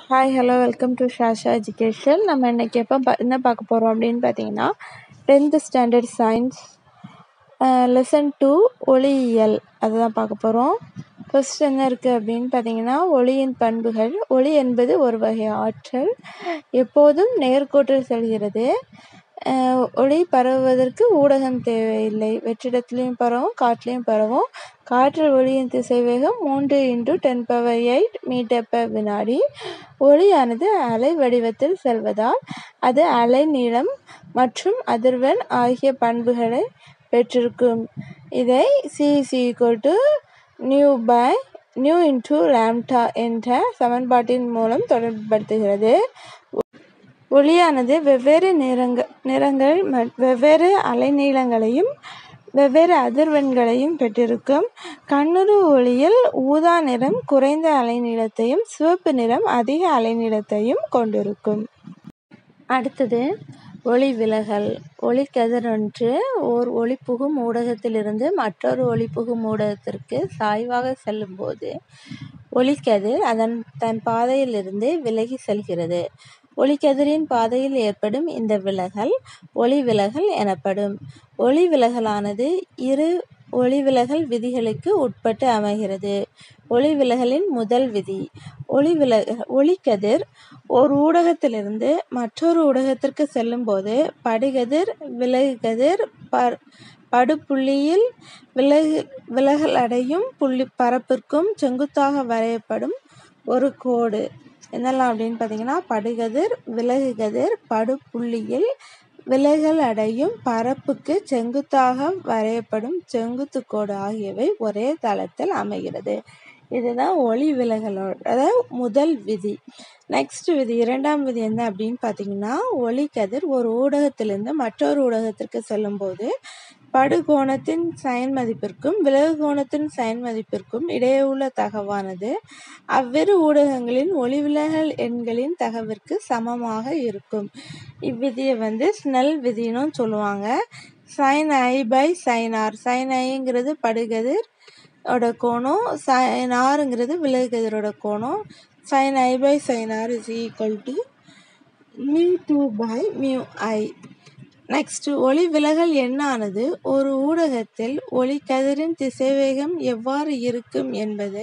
Hi hello welcome to Shasha education. நம்ம இன்றைக்கி என்ன பார்க்க போகிறோம் அப்படின்னு பார்த்தீங்கன்னா 10th ஸ்டாண்டர்ட் சயின்ஸ் லெசன் 2 ஒளியியல் அதுதான் பார்க்க போகிறோம். ஃபர்ஸ்ட் என்ன இருக்குது அப்படின்னு பார்த்தீங்கன்னா ஒளியின் பண்புகள். ஒளி என்பது ஒரு வகை ஆற்றல், எப்போதும் நேர்கோட்டில் செல்கிறது. ஒளி பரவுவதற்கு ஊடகம் தேவையில்லை. வெற்றிடத்துலையும் பரவும், காற்றுலையும் பரவும். காற்றில் ஒளியின் திசைவேகம் 3 × 10⁸ மீட்டர்/வினாடி. ஒளியானது அலை வடிவத்தில் செல்வதால் அது அலை நீளம் மற்றும் அதிர்வெண் ஆகிய பண்புகளை பெற்றிருக்கும். இதை c=μ/μ×λ என்ற சமன்பாட்டின் மூலம் தொடர்புபடுத்துகிறது. ஒளியானது வெவ்வேறு நிறங்கள் வெவ்வேறு அலைநீளங்களையும் வெவ்வேறு அதிர்வெண்களையும் பெற்றிருக்கும். கண்ணுறு ஒளியில் ஊதா நிறம் குறைந்த அலைநீளத்தையும் சிவப்பு நிறம் அதிக அலைநீளத்தையும் கொண்டிருக்கும். அடுத்தது ஒளி விலகல். ஒளிக்கதிரொன்று ஓர் ஒளிபுகும் ஊடகத்திலிருந்து மற்றொரு ஒளிபுகும் ஊடகத்திற்கு சாய்வாக செல்லும்போது ஒளிக்கதிர் தன் பாதையிலிருந்து விலகி செல்கிறது. ஒளிக்கதிரின் பாதையில் ஏற்படும் இந்த விலகல் ஒளிவிலகல் எனப்படும். ஒளிவிலகலானது இரு ஒளிவிலகல் விதிகளுக்கு உட்பட்டு அமைகிறது. ஒளிவிலகலின் முதல் விதி. ஒளிக்கதிர் ஒரு ஊடகத்திலிருந்து மற்றொரு ஊடகத்திற்கு செல்லும்போது படுகதிர் விலகுகதிர் படுபுள்ளியில் விலகலடையும் பரப்பிற்கும் செங்குத்தாக வரையப்படும் ஒரு கோடு. என்னெல்லாம் அப்படின்னு பார்த்தீங்கன்னா படுகதிர் விலகுகதிர் படுபுள்ளியில் விலகலடையும் பரப்புக்கு செங்குத்தாக வரையப்படும் செங்குத்து கோடு ஆகியவை ஒரே தளத்தில் அமைகிறது. இதுதான் ஒளி விலகலோட முதல் விதி. நெக்ஸ்ட் விதி, இரண்டாம் விதி என்ன அப்படின்னு பார்த்தீங்கன்னா ஒளிக்கதிர் ஒரு ஊடகத்திலிருந்து மற்றொரு ஊடகத்திற்கு செல்லும்போது படுகோணத்தின் சைன் மதிப்பிற்கும் விலகு கோணத்தின் சைன் மதிப்பிற்கும் இடையே உள்ள தகவானது அவ்விரு ஊடகங்களின் ஒளிவிலகல் எண்களின் தகவிற்கு சமமாக இருக்கும். இவ்விதியை ஸ்னெல் விதின்னு சொல்லுவாங்க. sin i/sin r. sin iங்கிறது படுகதிர் கோணம், sin rங்கிறது விலகுகதிரோட கோணம். sin i/sin r = μ2/μi. Next, ஒளி விலகல் எண்ணானது ஒரு ஊடகத்தில் ஒளிக்கதிரின் திசைவேகம் எவ்வாறு இருக்கும் என்பதை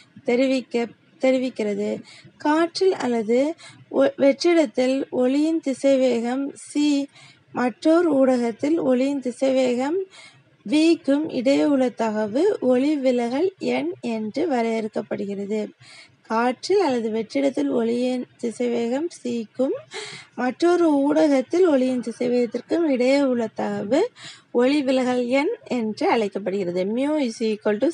தெரிவிக்கிறது. காற்றில் அல்லது வெற்றிடத்தில் ஒளியின் திசைவேகம் c மற்றொரு ஊடகத்தில் ஒளியின் திசைவேகம் v-க்கும் இடையே உள்ள தகவு ஒளி விலகல் எண் என்று வரையறுக்கப்படுகிறது. காற்றில் அல்லது வெற்றிடத்தில் ஒளியின் திசைவேகம் c-க்கும் மற்றொரு ஊடகத்தில் ஒளியின் திசைவேகத்திற்கும் இடையே உள்ள தகவு ஒளி விலகல் எண் என்று அழைக்கப்படுகிறது. μ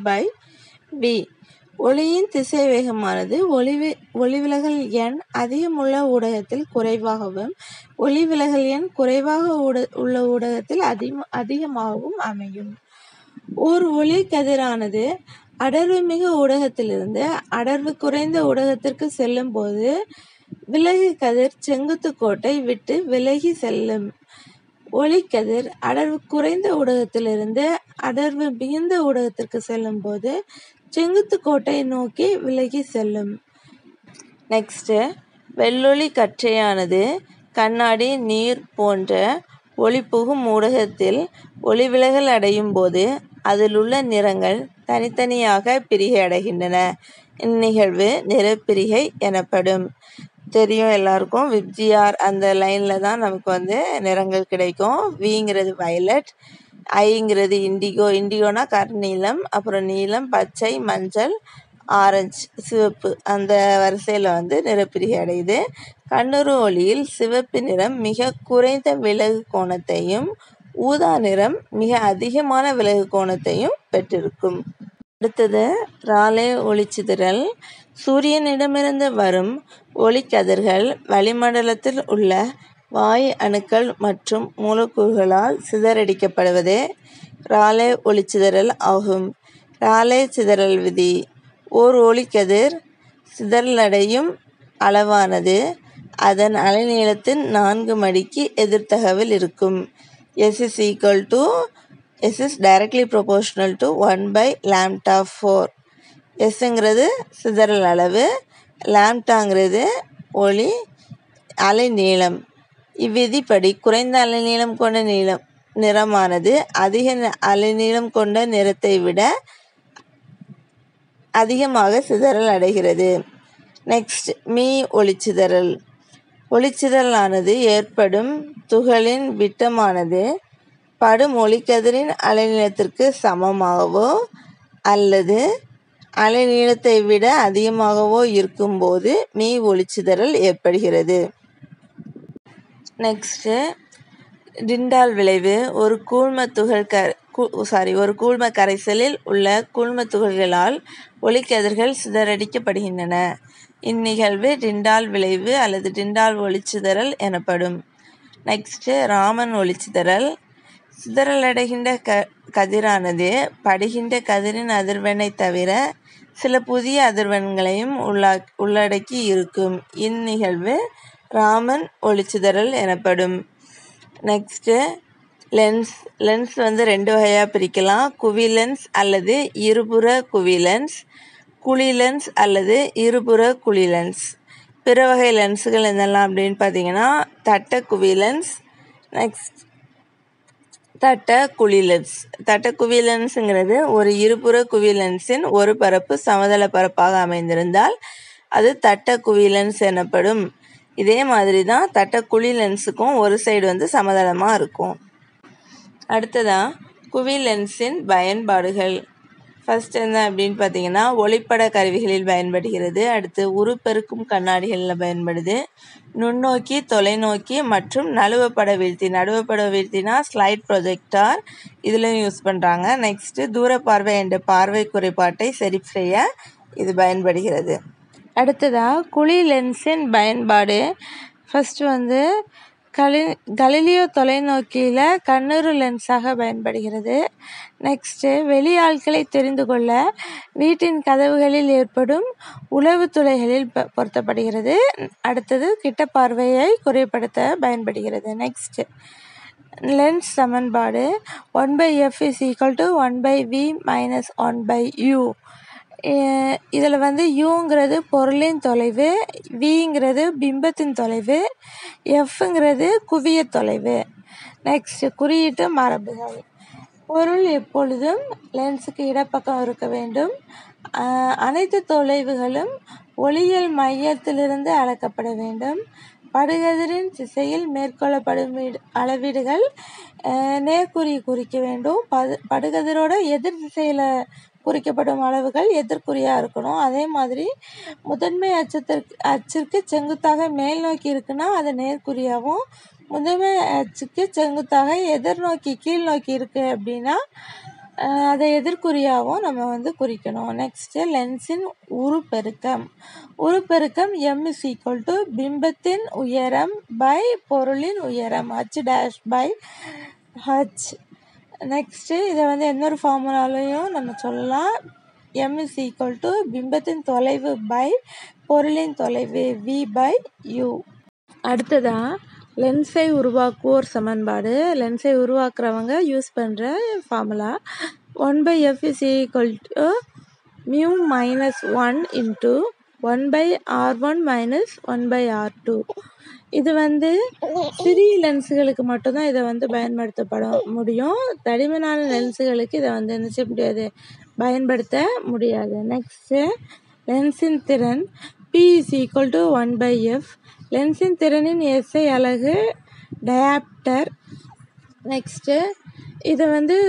c/v. ஒளியின் திசைவேகமானது ஒளிவிலகல் எண் அதிகமுள்ள ஊடகத்தில் குறைவாகவும் ஒளிவிலகல் எண் குறைவாக உள்ள ஊடகத்தில் அதிகமாகவும் அமையும். ஓர் ஒளிக்கதிரானது அடர்வு மிகு ஊடகத்திலிருந்து அடர்வு குறைந்த ஊடகத்திற்கு செல்லும் போது விலகு கதிர் செங்குத்து கோட்டை விட்டு விலகி செல்லும். ஒளிக்கதிர் அடர்வு குறைந்த ஊடகத்திலிருந்து அடர்வு மிகுந்த ஊடகத்திற்கு செல்லும் போது செங்குத்து கோட்டை நோக்கி விலகி செல்லும். நெக்ஸ்ட், வெள்ளொளி கற்றையானது கண்ணாடி, நீர் போன்ற ஒளிபுகும் ஊடகத்தில் ஒளிவிலகல் அடையும் போது அதில் உள்ள நிறங்கள் தனித்தனியாக பிரிகை அடைகின்றன. இந்நிகழ்வு நிறப்பிரிகை எனப்படும். தெரியும் எல்லாருக்கும், விப்ஜிஆர் அந்த லைனில் தான் நமக்கு நிறங்கள் கிடைக்கும். விங்கிறது வயலட், ஐங்கிறது இண்டிகோ. இண்டிகோனா கருநீலம், அப்புறம் நீலம், பச்சை, மஞ்சள், ஆரஞ்சு, சிவப்பு. அந்த வரிசையில் நிறப்பிரிகை அடையுது. கண்ணுறு ஒளியில் சிவப்பு நிறம் மிக குறைந்த விலகு கோணத்தையும் ஊதா நிறம் மிக அதிகமான விலகு கோணத்தையும் பெற்றிருக்கும். அடுத்தது ராலே ஒளிச்சிதறல். சூரியனிடமிருந்து வரும் ஒளிக்கதிர்கள் வளிமண்டலத்தில் உள்ள வாயு அணுக்கள் மற்றும் மூலக்கூறுகளால் சிதறடிக்கப்படுவதே ராலே ஒளிச்சிதறல் ஆகும். ராலே சிதறல் விதி. ஓர் ஒளிக்கதிர் சிதறலடையும் அளவானது அதன் அலைநீளத்தின் 4 மடிக்கு எதிர்த்தகவில் இருக்கும். S is directly proportional to 1/λ4. Sங்கிறது சிதறல் அளவு, லாம்டாங்கிறது ஒளி அலைநீளம். இவ்விதிப்படி குறைந்த அலைநீளம் கொண்ட நிறமானது அதிக அலைநீளம் கொண்ட நிறத்தை விட அதிகமாக சிதறல் அடைகிறது. Next me ஒளிச்சிதறல். ஒளிச்சிதறலானது ஏற்படும் துகளின் விட்டமானது படும் ஒளிக்கதிரின் அலைநீளத்திற்கு சமமாகவோ அல்லது அலைநீளத்தை விட அதிகமாகவோ இருக்கும்போது மீ ஒளிச்சிதறல் ஏற்படுகிறது. நெக்ஸ்ட் டிண்டால் விளைவு. ஒரு கூழ்ம கரைசலில் உள்ள கூழ்ம துகள்களால் ஒளிக்கதிர்கள் சிதறடிக்கப்படுகின்றன. இந்நிகழ்வு டிண்டால் விளைவு அல்லது டிண்டால் ஒளிச்சிதறல் எனப்படும். நெக்ஸ்ட் ராமன் ஒளிச்சிதறல். சிதறலடைகின்ற கதிரானது படுகின்ற கதிரின் அதிர்வெண்ணை தவிர சில புதிய அதிர்வெண்களையும் உள்ளடக்கி இருக்கும். இந்நிகழ்வு ராமன் ஒளிச்சிதறல் எனப்படும். Next lens. லென்ஸ் ரெண்டு வகையாக பிரிக்கலாம். குவிலென்ஸ் அல்லது இருபுற குவிலென்ஸ், குழிலென்ஸ் அல்லது இருபுற குழிலென்ஸ். பிற வகை லென்ஸுகள் என்னெல்லாம் அப்படின்னு பார்த்தீங்கன்னா தட்ட குவிலென்ஸ், நெக்ஸ்ட் தட்ட குழிலென்ஸ். தட்ட குவிலென்ஸுங்கிறது ஒரு இருபுற குவிலென்ஸின் ஒரு பரப்பு சமதள பரப்பாக அமைந்திருந்தால் அது தட்ட குவிலென்ஸ் எனப்படும். இதே மாதிரி தான் தட்ட குழி லென்ஸுக்கும் ஒரு சைடு சமதளமாக இருக்கும். அடுத்ததாக குவிலென்ஸின் பயன்பாடுகள். ஃபர்ஸ்ட் என்ன அப்படின்னு பார்த்தீங்கன்னா ஒளிப்பட கருவிகளில் பயன்படுகிறது. அடுத்து உருப்பெருக்கும் கண்ணாடிகளில் பயன்படுது. நுண்ணோக்கி, தொலைநோக்கி மற்றும் நழுவப்பட வீழ்த்தினா ஸ்லைட் ப்ரொஜெக்டார், இதுலையும் யூஸ் பண்ணுறாங்க. நெக்ஸ்ட்டு தூர பார்வை என்ற பார்வை குறைபாட்டை சரி செய்ய இது பயன்படுகிறது. அடுத்ததாக குழி லென்ஸின் பயன்பாடு. ஃபஸ்ட்டு கலிலியோ தொலைநோக்கியில் கண்ணுறு லென்ஸாக பயன்படுகிறது. நெக்ஸ்ட்டு வெளியாட்களை தெரிந்து கொள்ள வீட்டின் கதவுகளில் ஏற்படும் உளவு துளைகளில் பொருத்தப்படுகிறது. அடுத்தது கிட்ட பார்வையை குறைப்படுத்த பயன்படுகிறது. நெக்ஸ்ட்டு லென்ஸ் சமன்பாடு 1/f = 1/v - 1/u. இதில் யூங்கிறது பொருளின் தொலைவு, விங்கிறது பிம்பத்தின் தொலைவு, எஃப்ங்கிறது குவிய தொலைவு. நெக்ஸ்ட் குறியீட்டு மரபுகள். பொருள் எப்பொழுதும் லென்ஸுக்கு இடப்பக்கம் இருக்க வேண்டும். அனைத்து தொலைவுகளும் ஒளியியல் மையத்திலிருந்து அளக்கப்பட வேண்டும். படுகதிரின் திசையில் மேற்கொள்ளப்படும் அளவீடுகள் நேர்குறி குறிக்க வேண்டும். படுகதிரோட எதிர் திசையில் குறிக்கப்படும் அளவுகள் எதிர்குறியாக இருக்கணும். அதே மாதிரி முதன்மை அச்சிற்கு செங்குத்தாக மேல் நோக்கி இருக்குன்னா அது நேர்குறியாகவும், முதன்மை அச்சுக்கு செங்குத்தாக எதிர்நோக்கி கீழ் நோக்கி இருக்குது அப்படின்னா அதை எதிர்குறியாகவும் நம்ம குறிக்கணும். நெக்ஸ்ட்டு லென்ஸின் உருப்பெருக்கம். m = பிம்பத்தின் உயரம் பை பொருளின் உயரம் h'/h. நெக்ஸ்ட்டு இதை இன்னொரு ஃபார்முலாலையும் நம்ம சொல்லலாம். m = பிம்பத்தின் தொலைவு பை பொருளின் தொலைவு v/u. அடுத்ததாக லென்ஸை உருவாக்குவோர் சமன்பாடு. லென்ஸை உருவாக்குறவங்க யூஸ் பண்ணுற ஃபார்முலா 1/f = μ - 1 × 1/r1 - 1/r2. இது சிறிய லென்ஸுகளுக்கு மட்டும்தான் இதை பயன்படுத்தப்பட முடியும். தடிமனான லென்ஸுகளுக்கு இதை என்ன செய்ய முடியாது, பயன்படுத்த முடியாது. நெக்ஸ்ட்டு லென்ஸின் திறன் P = 1/f. லென்ஸின் திறனின் SI அலகு டயாப்டர். நெக்ஸ்ட்டு இதை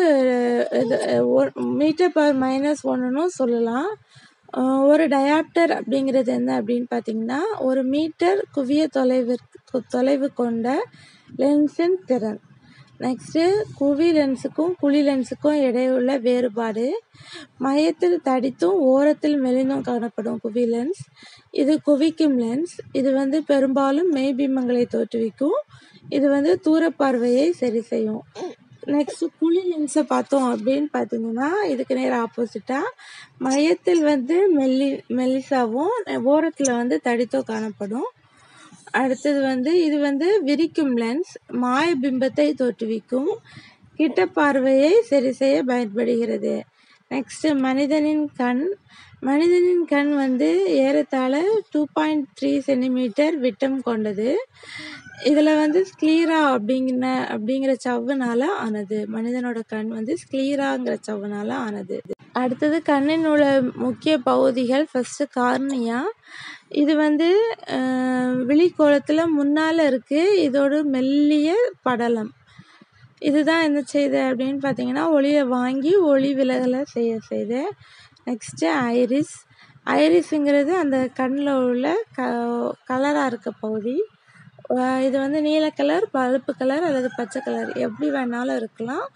மீட்டர்/-1ன்னு சொல்லலாம். ஒரு டயாப்டர் அப்படிங்கிறது என்ன அப்படின்னு பார்த்தீங்கன்னா 1 மீட்டர் குவிய தொலைவு கொண்ட லென்ஸின் திறன். நெக்ஸ்ட்டு குவி லென்ஸுக்கும் குழி லென்ஸுக்கும் இடையுள்ள வேறுபாடு. மையத்தில் தடித்தும் ஓரத்தில் மெலிந்தும் காணப்படும் குவி லென்ஸ். இது குவிக்கும் லென்ஸ். இது பெரும்பாலும் மெய்பிம்பங்களை தோற்றுவிக்கும். இது தூரப்பார்வையை சரி செய்யும். நெக்ஸ்ட்டு குழி லென்ஸை பார்த்தோம் அப்படின்னு பார்த்தீங்கன்னா இதுக்கு நேர் ஆப்போசிட்டாக மையத்தில் மெல்லிசாவும் ஓரத்தில் தடித்தோ காணப்படும். அடுத்தது இது விரிக்கும் லென்ஸ். மாய பிம்பத்தை தோற்றுவிக்கும். கிட்ட பார்வையை சரி செய்ய பயன்படுகிறது. நெக்ஸ்ட்டு மனிதனின் கண். மனிதனின் கண் வந்து ஏறத்தாழ 2.3 சென்டிமீட்டர் விட்டம் கொண்டது. இதில் வந்து ஸ்க்லீரா அப்படிங்கிற சவ்வுனால ஆனது. மனிதனோட கண் வந்து ஸ்க்லீராங்கிற சவ்வுனால ஆனது. அடுத்தது கண்ணின் உள்ள முக்கிய பகுதிகள். First cornea. இது வந்து விழிக்கோளத்தில் முன்னால் இருக்குது. இதோட மெல்லிய படலம். இதுதான் என்ன செய்யுது அப்படின்னு பார்த்தீங்கன்னா ஒளியை வாங்கி ஒளி விலகலை செய்யுது. Next iris. ஐரிஸுங்கிறது அந்த கண்ணில் உள்ள கலராக இருக்க பகுதி. இது வந்து நீல கலர், பழுப்பு கலர் அல்லது பச்சை கலர் எப்படி வேணாலும் இருக்கலாம்.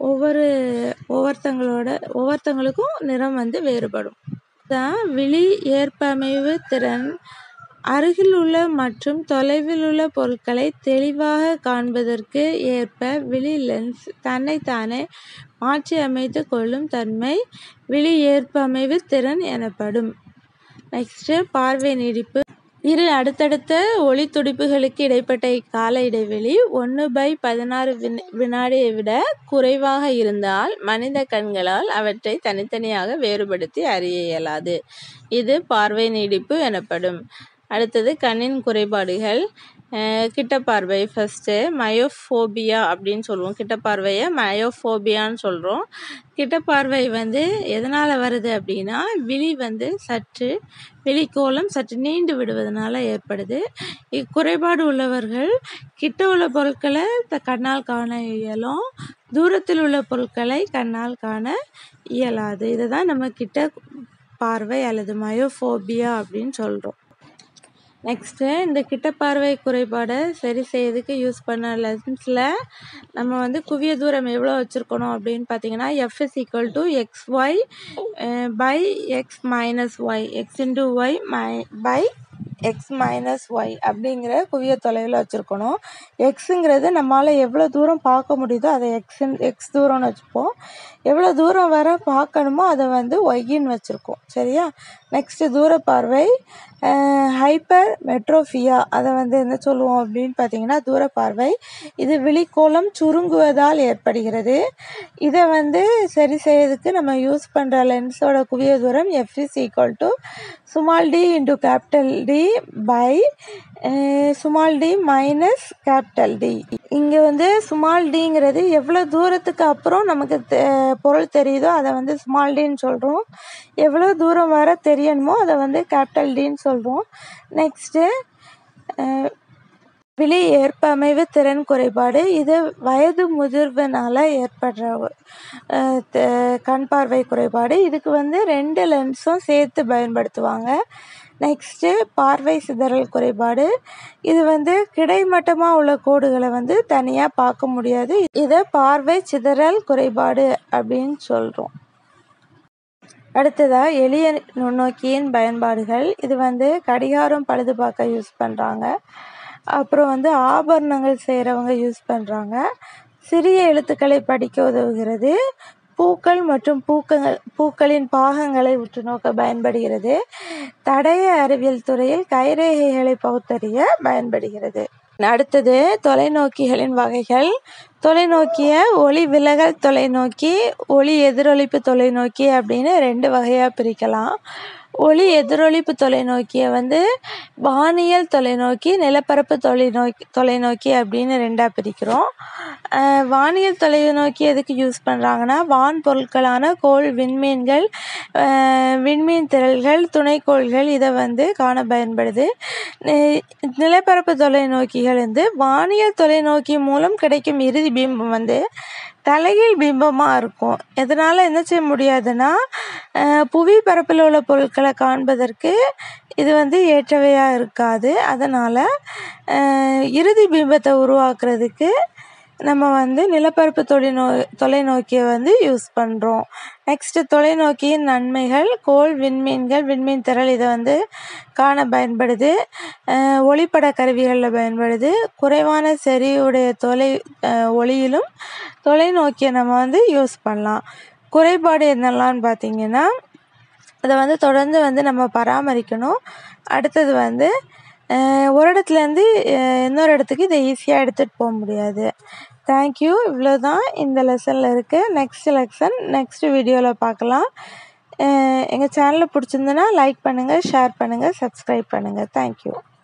ஒவ்வொருத்தங்களுக்கும் நிறம் வந்து வேறுபடும். தான் விழி ஏற்பமைவு திறன். அருகில் உள்ள மற்றும் தொலைவில் உள்ள பொருட்களை தெளிவாக காண்பதற்கு ஏற்ப விழி லென்ஸ் தன்னைத்தானே மாற்றி அமைத்து கொள்ளும் தன்மை விழி ஏற்பமைவு திறன் எனப்படும். நெக்ஸ்ட்டு பார்வை நீடிப்பு. இரு அடுத்தடுத்த ஒளி துடிப்புகளுக்கு இடைப்பட்ட இக்கால இடைவெளி 1/16 வினாடியை விட குறைவாக இருந்தால் மனித கண்களால் அவற்றை தனித்தனியாக வேறுபடுத்தி அறிய இயலாது. இது பார்வை நீடிப்பு எனப்படும். அடுத்தது கண்ணின் குறைபாடுகள். கிட்டப்பார்வை. ஃபஸ்ட்டு மயோஃபோபியா அப்படின்னு சொல்லுவோம். கிட்டப்பார்வையை மயோஃபோபியான்னு சொல்கிறோம். கிட்டப்பார்வை வந்து எதனால் வருது அப்படின்னா விழிக்கோளம் சற்று நீண்டு விடுவதனால ஏற்படுது. இக்குறைபாடு உள்ளவர்கள் கிட்ட உள்ள பொருட்களை கண்ணால் காண இயலும், தூரத்தில் உள்ள பொருட்களை கண்ணால் காண இயலாது. இதை தான் நம்ம கிட்ட பார்வை அல்லது மயோஃபோபியா அப்படின்னு சொல்கிறோம். நெக்ஸ்ட்டு இந்த கிட்டப்பார்வை குறைபாடை சரி செய்யறதுக்கு யூஸ் பண்ண லென்ஸில் நம்ம வந்து குவிய தூரம் எவ்வளோ வச்சுருக்கணும் அப்படின்னு பார்த்தீங்கன்னா F = XY by X minus Y, X into Y by X minus Y அப்படிங்கிற குவிய தொலைவில் வச்சுருக்கணும். எக்ஸுங்கிறது நம்மளால் எவ்வளோ தூரம் பார்க்க முடியுதோ அதை எக்ஸ் தூரம்னு வச்சுப்போம். எவ்வளோ தூரம் வர பார்க்கணுமோ அதை வந்து ஒய்ன்னு வச்சுருக்கோம். சரியா? நெக்ஸ்ட்டு தூரப்பார்வை. Hypermetropia. அதை வந்து என்ன சொல்லுவோம் அப்படின்னு பார்த்தீங்கன்னா தூரப்பார்வை. இது விழிக்கோளம் சுருங்குவதால் ஏற்படுகிறது. இதை வந்து சரி செய்யறதுக்கு நம்ம யூஸ் பண்ணுற லென்ஸோட குவிய தூரம் F = d × D by d - D. இங்கே வந்து d எவ்வளோ தூரத்துக்கு அப்புறம் நமக்கு பொருள் தெரியுதோ அதை வந்து dன்னு சொல்கிறோம். எவ்வளோ தூரம் வர தெரியணுமோ அதை வந்து Dன்னு சொல்கிறோம். நெக்ஸ்ட்டு விழி ஏற்பமைவு திறன் குறைபாடு. இது வயது முதிர்வுனால ஏற்படுற கண் பார்வை குறைபாடு. இதுக்கு வந்து 2 லென்ஸும் சேர்த்து பயன்படுத்துவாங்க. நெக்ஸ்ட்டு பார்வை சிதறல் குறைபாடு. இது வந்து கிடைமட்டமாக உள்ள கோடுகளை வந்து தனியாக பார்க்க முடியாது. இதை பார்வை சிதறல் குறைபாடு அப்படின்னு சொல்கிறோம். அடுத்ததாக எளிய நுண்ணோக்கியின் பயன்பாடுகள். இது வந்து கடிகாரம் பழுது பார்க்க யூஸ் பண்ணுறாங்க. அப்புறம் வந்து ஆபரணங்கள் செய்கிறவங்க யூஸ் பண்ணுறாங்க. சிறிய எழுத்துக்களை படிக்க உதவுகிறது. பூக்கள் மற்றும் பூக்களின் பாகங்களை உற்று நோக்க பயன்படுகிறது. தடய அறிவியல் துறையில் கைரேகைகளை பகுத்தறிய பயன்படுகிறது. அடுத்தது தொலைநோக்கிகளின் வகைகள். தொலைநோக்கிய ஒளி விலகல் தொலைநோக்கி, ஒளி எதிரொளிப்பு தொலைநோக்கி அப்படின்னு 2 வகையாக பிரிக்கலாம். ஒளி எதிரொளிப்பு தொலைநோக்கியை வந்து வானியல் தொலைநோக்கி, நிலப்பரப்பு தொலைநோக்கி அப்படின்னு 2ஆக பிரிக்கிறோம். வானியல் தொலைநோக்கி எதுக்கு யூஸ் பண்ணுறாங்கன்னா வான் பொருட்களான கோள், விண்மீன்கள், விண்மீன் திரள்கள், துணைக்கோள்கள் இதை வந்து காண பயன்படுது. நிலப்பரப்பு தொலைநோக்கிகள் வந்து வானியல் தொலைநோக்கி மூலம் கிடைக்கும் இறுதி பிம்பம் வந்து தலைகீழ் பிம்பமாக இருக்கும். இதனால் என்ன செய்ய முடியாதுன்னா புவி பரப்பில் உள்ள பொருட்களை காண்பதற்கு இது வந்து ஏற்றவையாக இருக்காது. அதனால் இறுதி பிம்பத்தை உருவாக்குறதுக்கு நம்ம வந்து நிலப்பரப்பு தொலைநோக்கியை வந்து யூஸ் பண்ணுறோம். நெக்ஸ்ட்டு தொலைநோக்கியின் நன்மைகள். கோள், விண்மீன்கள், விண்மீன் திரள் இதை வந்து காண பயன்படுது. ஒளிப்பட கருவிகளில் பயன்படுது. குறைவான செறிவுடைய ஒளியிலும் தொலைநோக்கியை நம்ம வந்து யூஸ் பண்ணலாம். குறைபாடு என்னெல்லாம்னு பார்த்திங்கன்னா அதை வந்து தொடர்ந்து வந்து நம்ம பராமரிக்கணும். அடுத்தது வந்து ஒரு இடத்துலேருந்து இன்னொரு இடத்துக்கு இதை ஈஸியாக எடுத்துகிட்டு போக முடியாது. தேங்க்யூ. இவ்வளோ தான் இந்த லெசனில் இருக்குது. நெக்ஸ்ட் வீடியோவில் பார்க்கலாம். எங்கள் சேனலை பிடிச்சிருந்துன்னா லைக் பண்ணுங்கள், ஷேர் பண்ணுங்கள், சப்ஸ்கிரைப் பண்ணுங்கள். தேங்க்யூ.